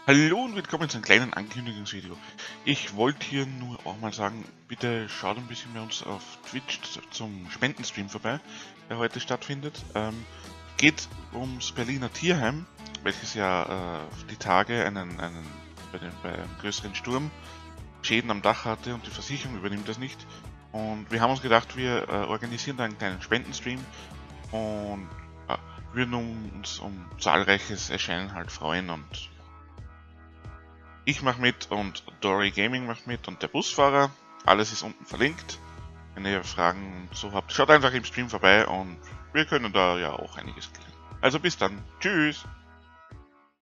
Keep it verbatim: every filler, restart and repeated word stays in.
Hallo und willkommen zu einem kleinen Ankündigungsvideo. Ich wollte hier nur auch mal sagen, bitte schaut ein bisschen bei uns auf Twitch zum Spendenstream vorbei, der heute stattfindet. Ähm, geht ums Berliner Tierheim, welches ja äh, die Tage einen, einen bei, den, bei einem größeren Sturm Schäden am Dach hatte und die Versicherung übernimmt das nicht. Und wir haben uns gedacht, wir äh, organisieren da einen kleinen Spendenstream und äh, würden uns um zahlreiches Erscheinen halt freuen und ich mache mit und Dory Gaming macht mit und der Busfahrer. Alles ist unten verlinkt. Wenn ihr Fragen und so habt, schaut einfach im Stream vorbei und wir können da ja auch einiges klären. Also bis dann. Tschüss.